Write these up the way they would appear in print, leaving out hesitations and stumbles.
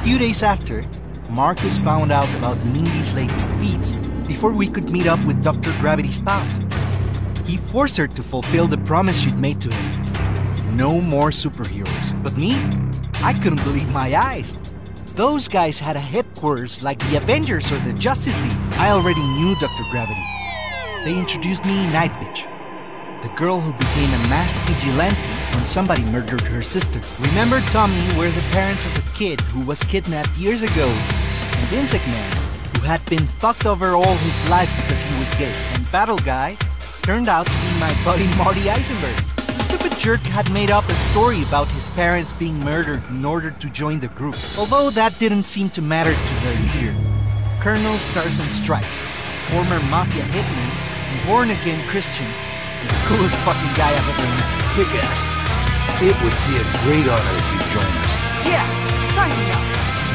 few days after, Marcus found out about Mindy's latest feats before we could meet up with Dr. Gravity's pals. He forced her to fulfill the promise she'd made to him. No more superheroes. But me? I couldn't believe my eyes. Those guys had a headquarters like the Avengers or the Justice League. I already knew Dr. Gravity. They introduced me Night Bitch, the girl who became a masked vigilante when somebody murdered her sister. Remember Tommy were the parents of a kid who was kidnapped years ago, and Insect Man, who had been fucked over all his life because he was gay. And Battle Guy turned out to be my buddy Marty Eisenberg. The stupid jerk had made up a story about his parents being murdered in order to join the group, although that didn't seem to matter to their leader, Colonel Stars and Stripes, former mafia hitman and born-again Christian, the coolest fucking guy I've ever met. Kick-ass. It would be a great honor if you join us. Yeah, sign me up.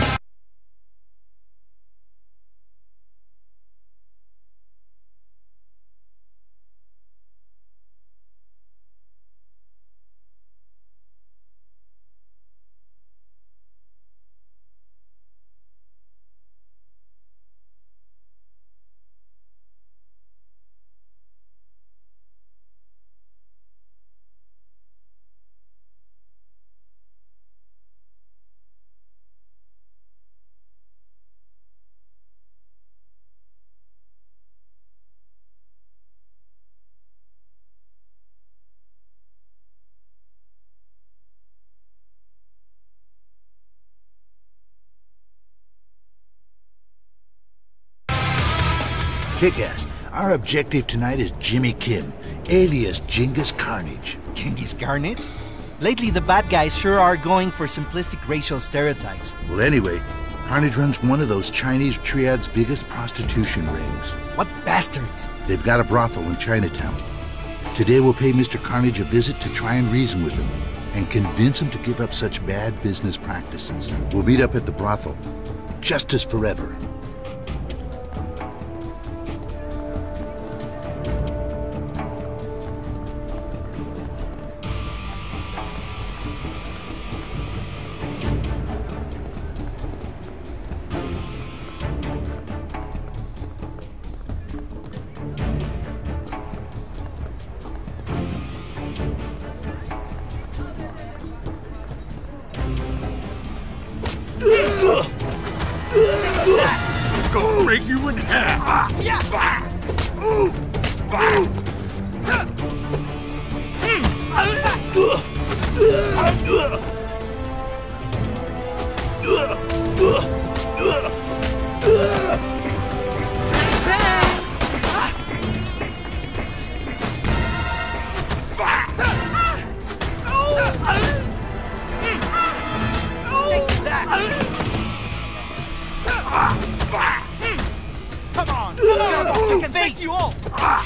Kick-ass. Our objective tonight is Jimmy Kim, alias Genghis Carnage. Genghis Carnage? Lately, the bad guys sure are going for simplistic racial stereotypes. Well, anyway, Carnage runs one of those Chinese triad's biggest prostitution rings. What bastards! They've got a brothel in Chinatown. Today we'll pay Mr. Carnage a visit to try and reason with him and convince him to give up such bad business practices. We'll meet up at the brothel. Justice forever. Gonna break you in half! Come on! I can take you all!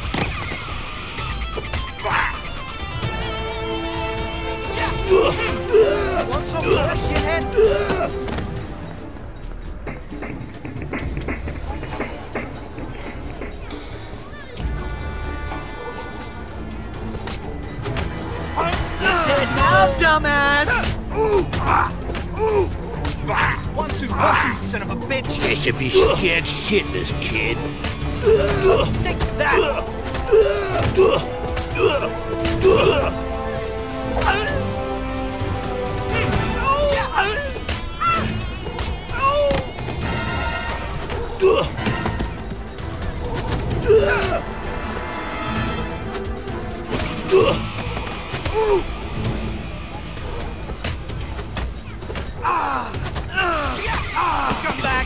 Want some of that shithead? You're dead now, dumbass! 1, 2, 1, 2, son of a bitch! You should be scared shitless, kid. Take that! Scumbag!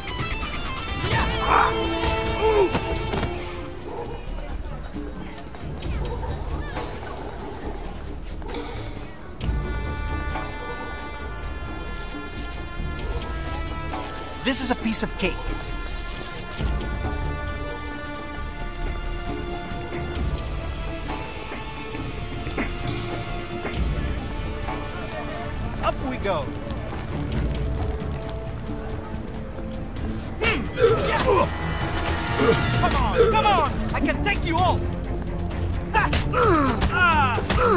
This is a piece of cake. Up we go. Come on, come on! I can take you all!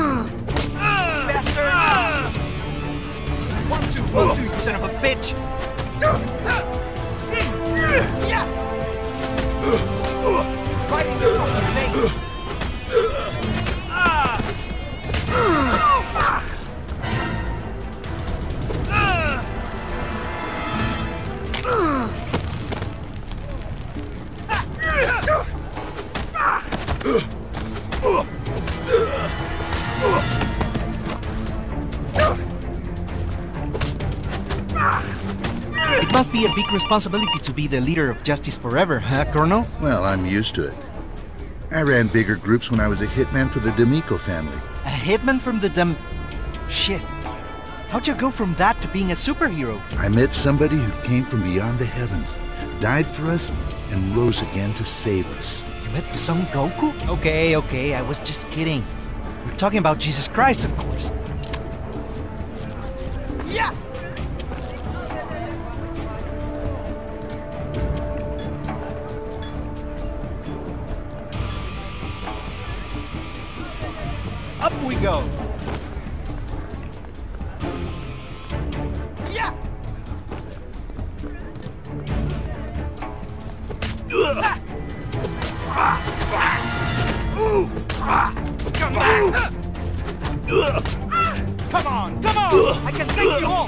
Bastard! 1, 2, 1, 2, you son of a bitch! Right in the fucking face! It must be a big responsibility to be the leader of Justice Forever, huh, Colonel? Well, I'm used to it. I ran bigger groups when I was a hitman for the D'Amico family. A hitman from the Shit. How'd you go from that to being a superhero? I met somebody who came from beyond the heavens, died for us, and rose again to save us. You met Son Goku? Okay, I was just kidding. We're talking about Jesus Christ, of course. Yeah! Up we go! Yeah! Scumbag! Come on! I can take you all!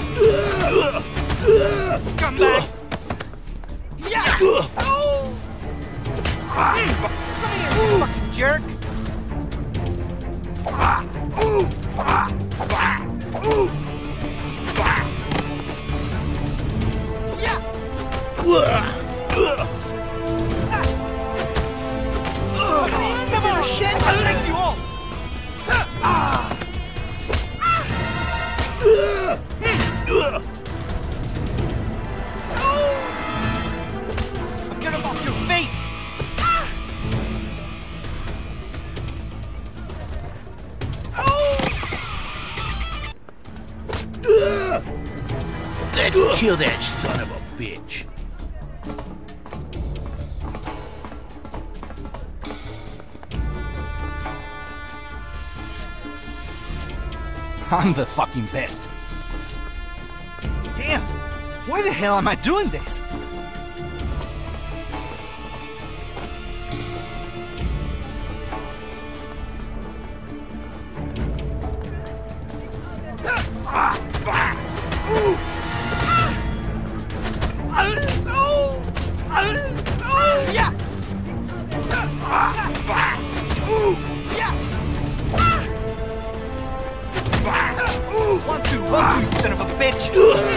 Scumbag! Yeah! Come here, you fucking jerk! Come on, shit! I'll lick you all! I'll get him off your face! Let's kill that son of a bitch. I'm the fucking best. Damn! Why the hell am I doing this? Yeah! 1, 2, 1, 2, you son of a bitch!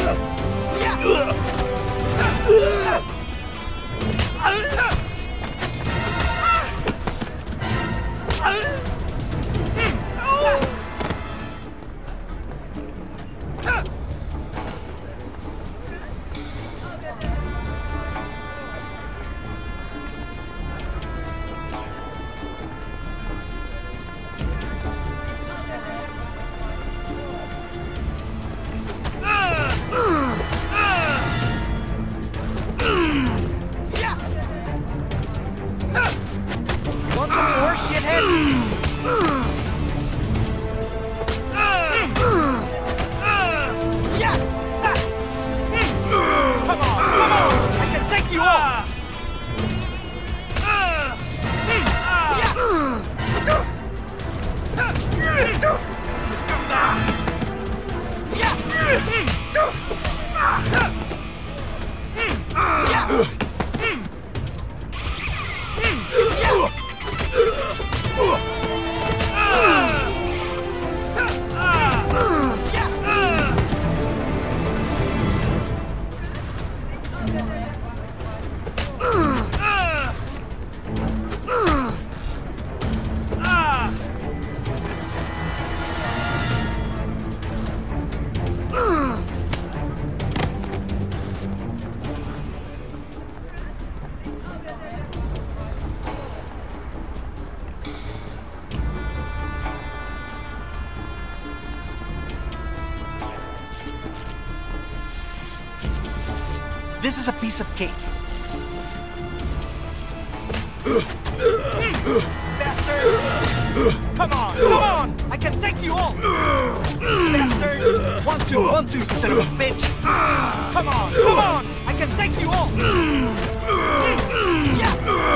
Want some more, shithead? Come on! I can take you all! This is a piece of cake. Bastard! Come on! I can take you all! Bastard! 1, 2, you son of a bitch! Come on, come on! I can take you all! Yeah!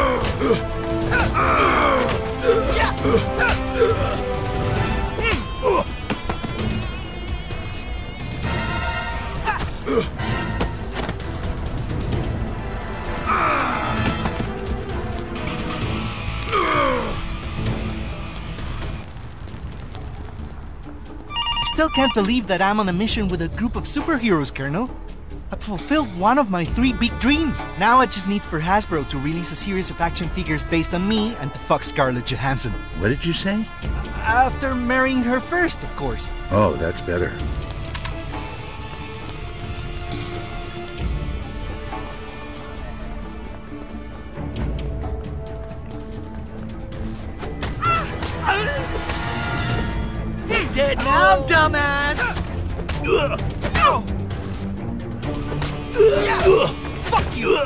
I still can't believe that I'm on a mission with a group of superheroes, Colonel. I've fulfilled one of my 3 big dreams. Now I just need for Hasbro to release a series of action figures based on me and to fuck Scarlett Johansson. What did you say? After marrying her first, of course. Oh, that's better. Dead now, dumbass! Fuck you!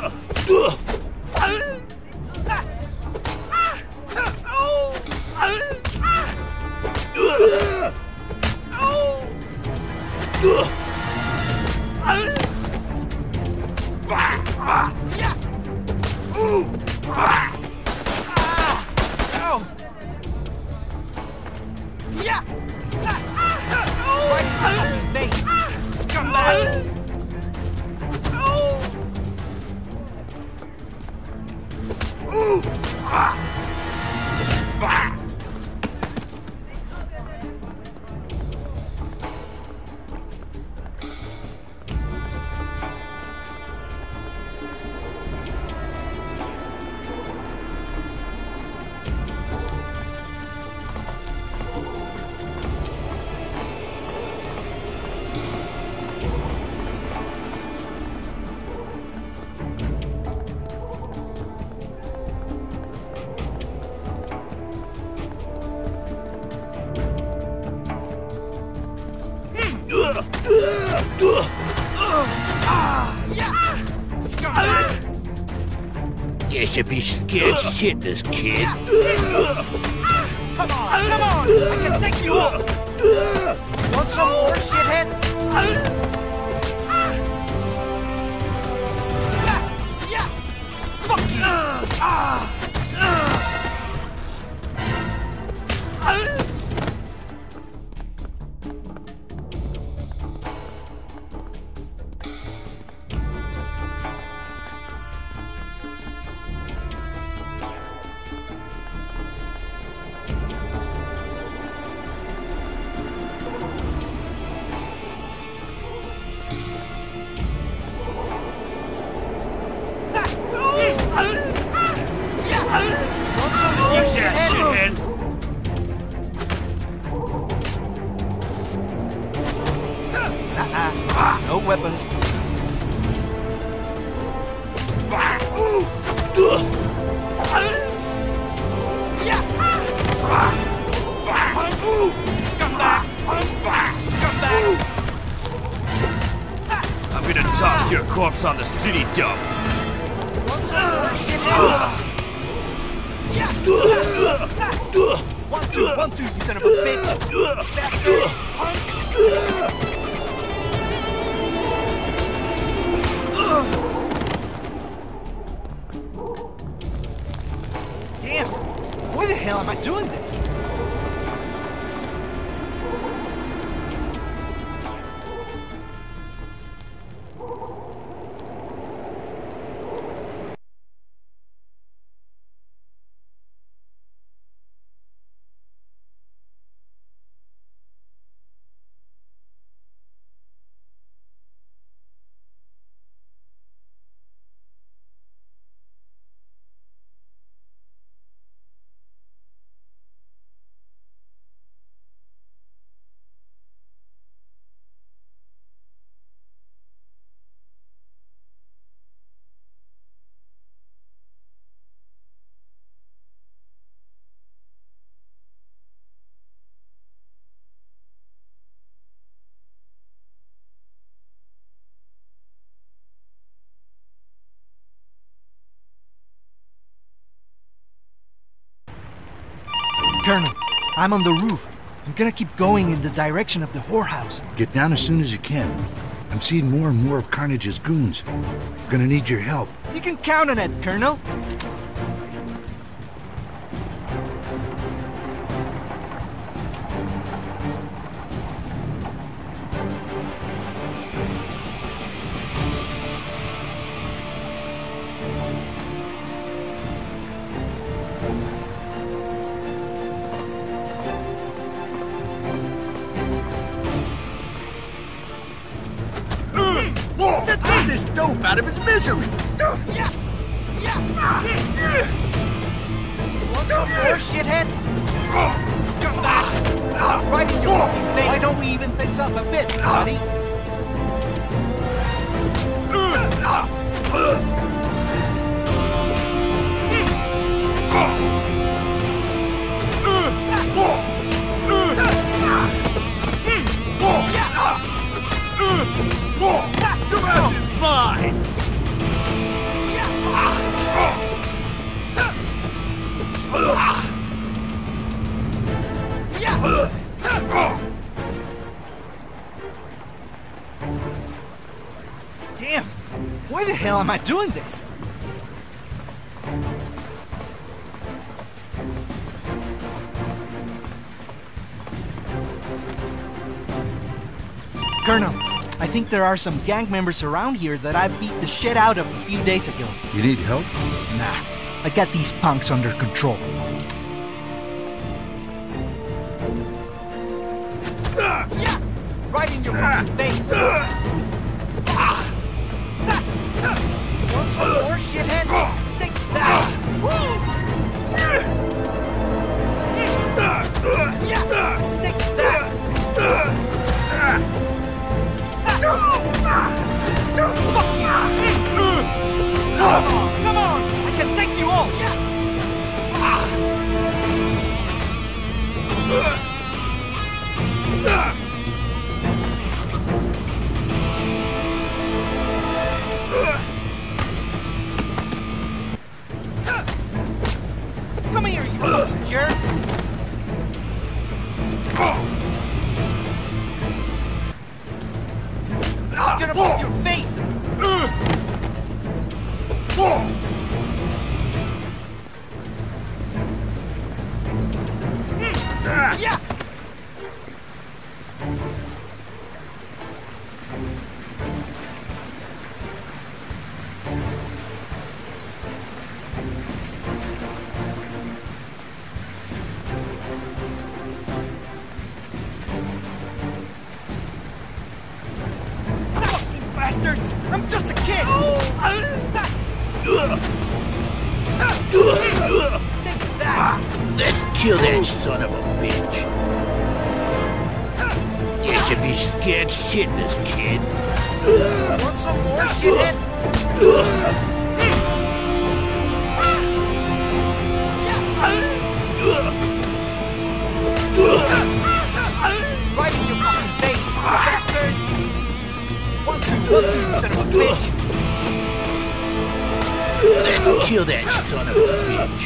You should be scared shitless, kid. Come on, come on! I can take you up! Want some more, shithead? Yeah! Fuck you! No weapons. I'm gonna toss your corpse on the city dump. Want some more, shithead? 1, 2, you son of a bitch! Bastard! Damn! Why the hell am I doing this? Colonel, I'm on the roof. I'm gonna keep going in the direction of the whorehouse. Get down as soon as you can. I'm seeing more and more of Carnage's goons. Gonna need your help. You can count on it, Colonel. Let's get this dope out of his misery! Want some more, shithead? Scumbag! Right in your fucking face! Why don't we even things up a bit, buddy? The rest is mine! Damn! Why the hell am I doing this? Colonel, I think there are some gang members around here that I beat the shit out of a few days ago. You need help? Nah, I got these punks under control. Right in your fucking face! Want some more, shithead? Take that! Take that! Fuck you! Come on! I can take you all! Come here, you fucking jerk! I'm gonna bust your face! Yeah! Fucking bastards! I'm just a kid! Take that! Let's kill that son of a bitch. You should be scared shitless, kid. Want some more, shithead? Right in your fucking face, bastard! 1, 2, 1, 2, you son of a bitch! Let's kill that son of a bitch.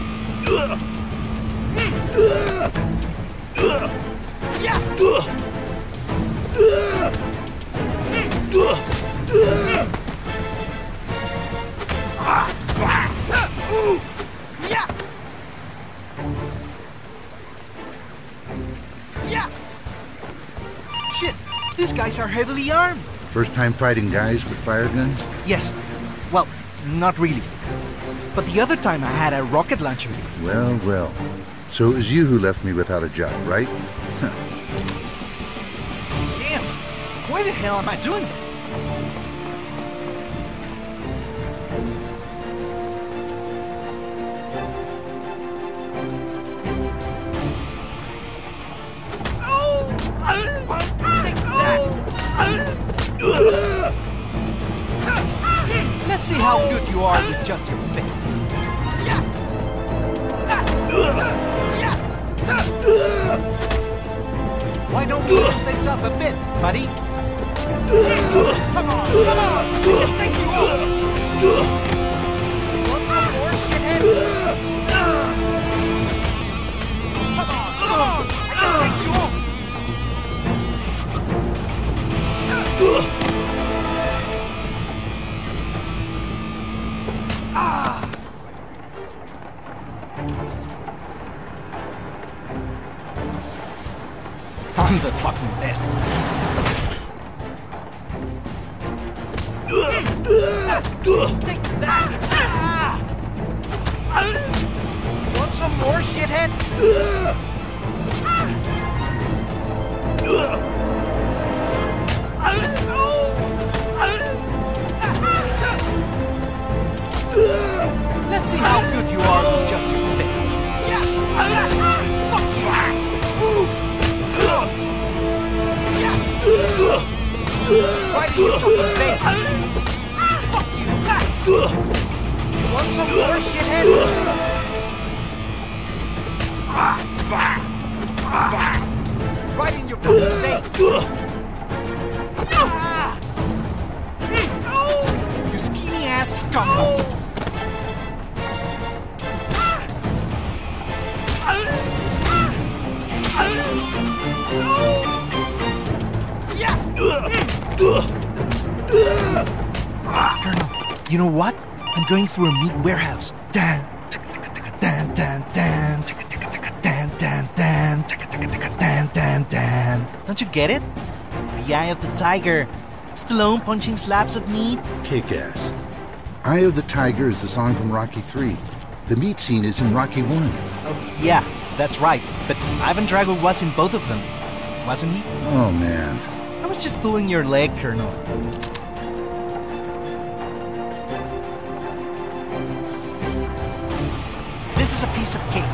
Yeah! Yeah! Yeah! Shit, these guys are heavily armed. First time fighting guys with fire guns? Yes. Well, not really. But the other time I had a rocket launcher. Well, well. So it was you who left me without a job, right? Damn! Why the hell am I doing this? Let's see how good you are with just your fists. Why don't you lift things up a bit, buddy? Come on, come on! I can take you all! Want some more, shithead? Come on, come on! I can take you I'm the fucking best. Take that! Want some more, shithead? Let's see how good you are with just your fists. Fuck you! Right in your fucking face! Fuck you! Want some more, shithead? Right in your fucking face! You skinny ass scumbag! Colonel, you know what? I'm going through a meat warehouse. Dan, dan, dan, dan, dan, dan, dan, dan, dan, dan. Don't you get it? The eye of the tiger. Stallone punching slabs of meat. Kick-ass. Eye of the Tiger is the song from Rocky 3. The meat scene is in Rocky 1. Oh, yeah, that's right. But Ivan Drago was in both of them, wasn't he? Oh, man. I was just pulling your leg, Colonel. This is a piece of cake.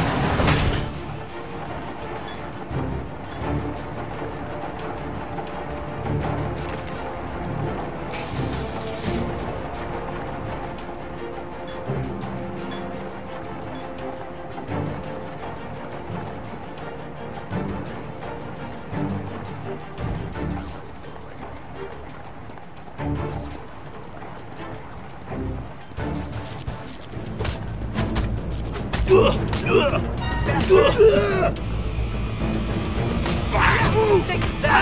Take that!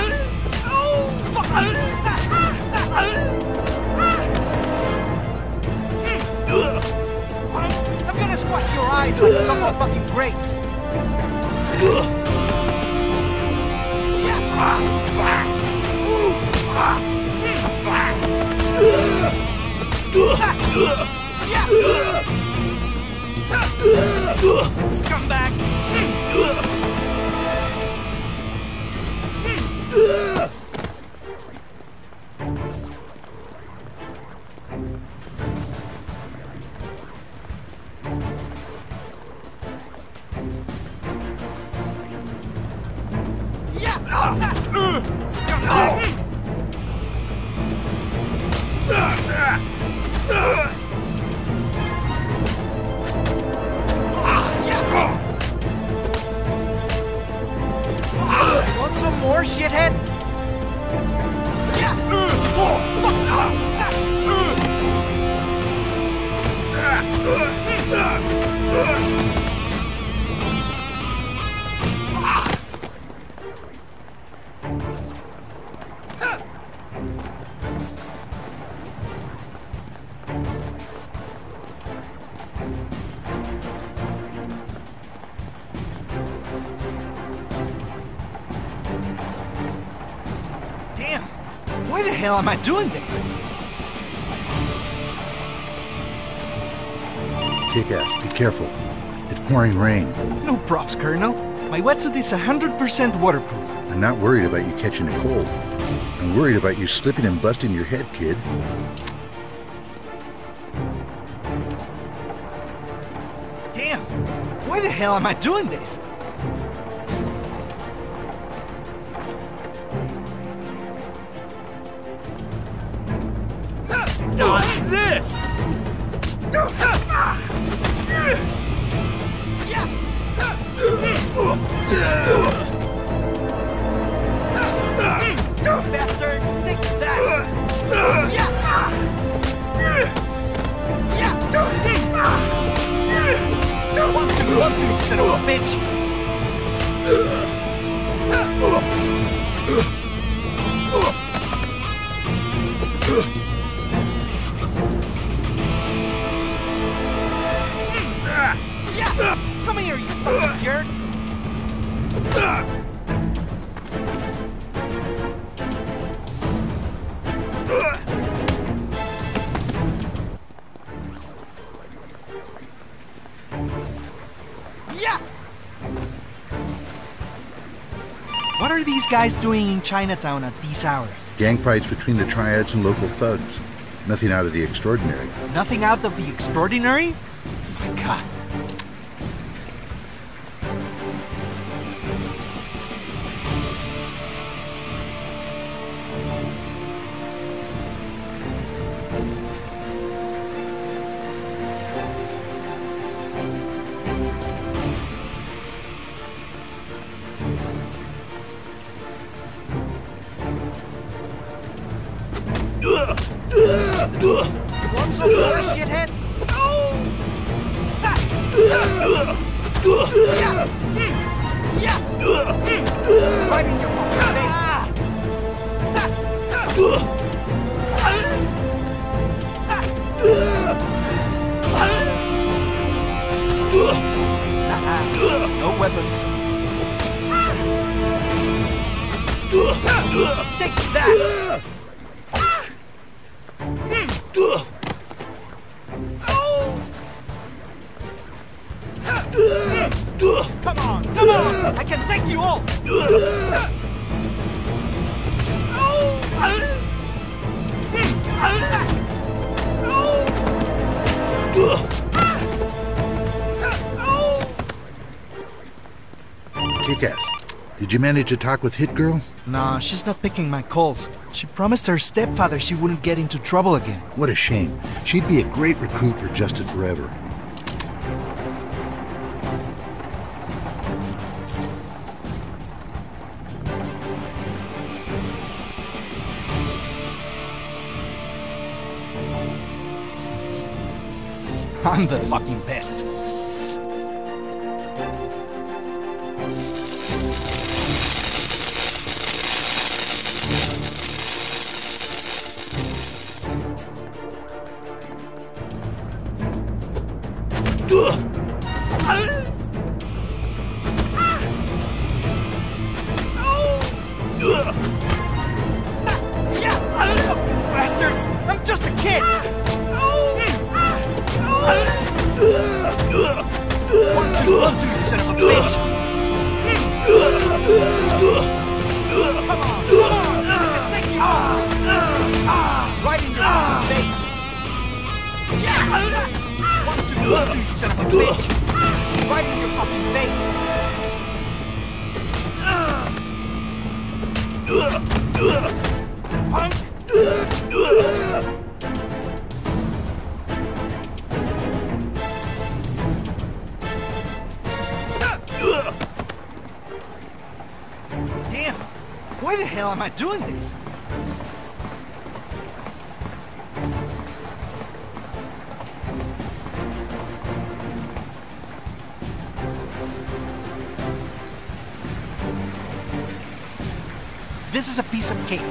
I'm gonna squash your eyes like a couple of fucking grapes! Scumbag! Want some more, shithead? Damn! Why the hell am I doing this? Kick-ass, be careful. It's pouring rain. No props, Colonel. My wetsuit is 100% waterproof. I'm not worried about you catching a cold. I'm worried about you slipping and busting your head, kid. Damn! Why the hell am I doing this? What's this? Bastard! Take that! One, two, son of a bitch! What are these guys doing in Chinatown at these hours? Gang fights between the triads and local thugs. Nothing out of the extraordinary. Nothing out of the extraordinary? My God. You want some more, shithead? Right in your face. No weapons. Take that! Come on! I can take you all! Kick-Ass, did you manage to talk with Hit Girl? Nah, she's not picking my calls. She promised her stepfather she wouldn't get into trouble again. What a shame. She'd be a great recruit for Justice Forever. I'm the fucking best. Bastards! I'm just a kid! One, two, you son of a bitch! Come on! Take you right in your fucking face! One, two, you son of a bitch! Right in your fucking face! Punk! Damn! Why the hell am I doing this? This is a piece of cake.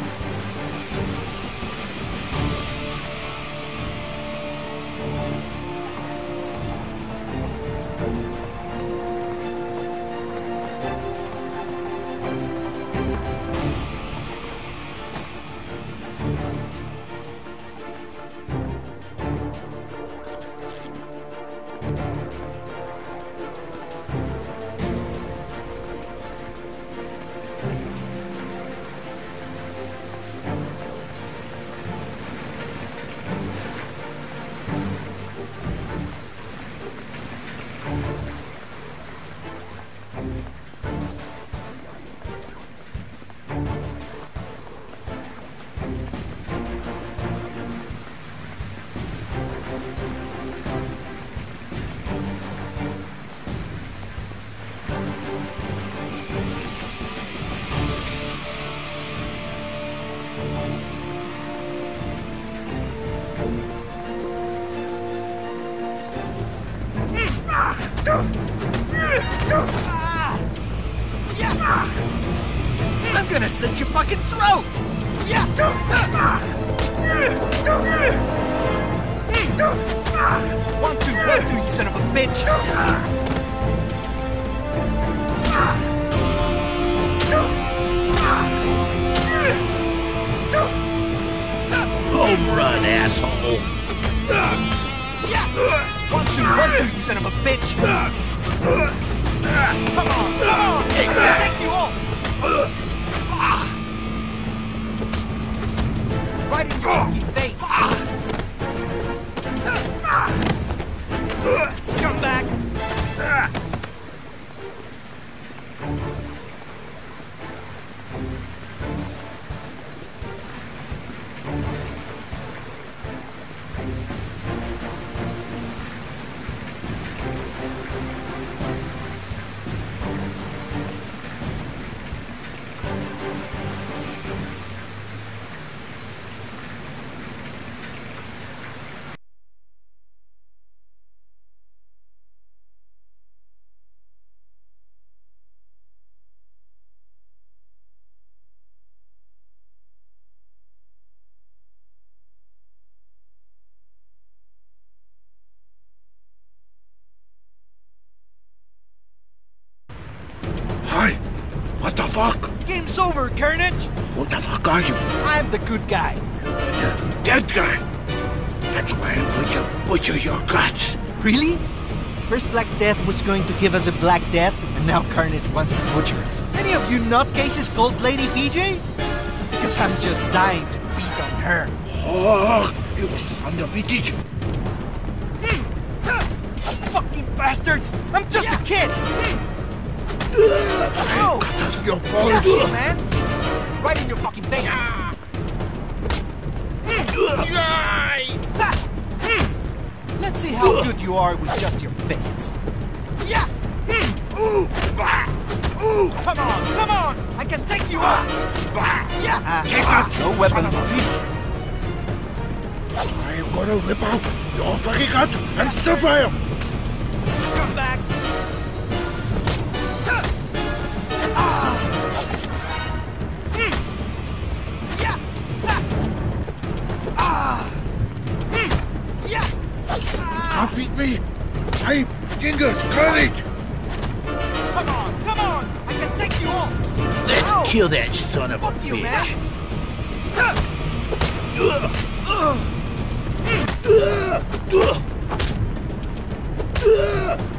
I'm gonna slit your fucking throat! One, two, you son of a bitch! Home run, asshole. Yeah! 1-2, you son of a bitch! Come on! Take that! Thank you all! Right in your fucking face! Scumbag! Hi. What the fuck? Game's over, Carnage! Who the fuck are you? I'm the good guy. The dead guy. That's why I'm going to butcher your guts. Really? First Black Death was going to give us a Black Death, and now Carnage wants to butcher us. Any of you nutcases called Lady PJ? Because I'm just dying to beat on her. Oh, you son of a bitch. Fucking bastards! I'm just a kid! Oh! Cut off your Yeah, balls. shit, man! Right in your fucking face! Let's see how good you are with just your fists. Yeah! Come on! I can take you out! Yeah! Take that, No you weapons. son of a bitch. I am gonna rip out your fucking gut and stir fire. Scumbag! Can't beat me. My fingers, courage. Come on! I can take you all! Let's Ow. kill that son of a Fuck you, bitch. man!